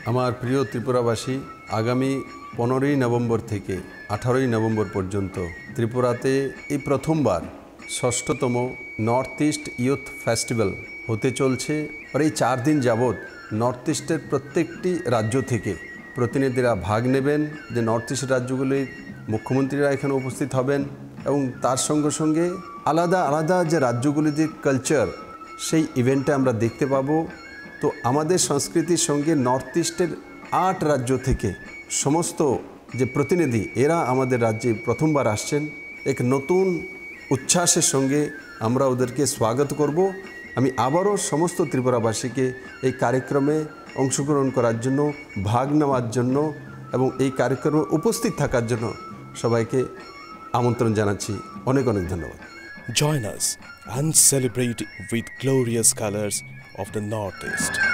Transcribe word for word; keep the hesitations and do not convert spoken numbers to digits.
আমার প্রিয় ত্রিপুরাবাসী, আগামী পনেরোই নভেম্বর থেকে আঠারোই নভেম্বর পর্যন্ত ত্রিপুরাতে এই প্রথমবার ষষ্ঠতম নর্থ ইস্ট ইয়ুথ ফেস্টিভ্যাল হতে চলছে। আর এই চার দিন যাবৎ নর্থ ইস্টের প্রত্যেকটি রাজ্য থেকে প্রতিনিধিরা ভাগ নেবেন। যে নর্থ ইস্টের রাজ্যগুলির মুখ্যমন্ত্রীরা এখানে উপস্থিত হবেন এবং তার সঙ্গে সঙ্গে আলাদা আলাদা যে রাজ্যগুলির যে কালচার, সেই ইভেন্টে আমরা দেখতে পাবো। তো আমাদের সংস্কৃতির সঙ্গে নর্থ ইস্টের আট রাজ্য থেকে সমস্ত যে প্রতিনিধি, এরা আমাদের রাজ্যে প্রথমবার আসছেন। এক নতুন উচ্ছ্বাসের সঙ্গে আমরা ওদেরকে স্বাগত করব। আমি আবারও সমস্ত ত্রিপুরাবাসীকে এই কার্যক্রমে অংশগ্রহণ করার জন্য, ভাগ নেওয়ার জন্য এবং এই কার্যক্রমে উপস্থিত থাকার জন্য সবাইকে আমন্ত্রণ জানাচ্ছি। অনেক অনেক ধন্যবাদ। Join us and celebrate with glorious colors of the Northeast.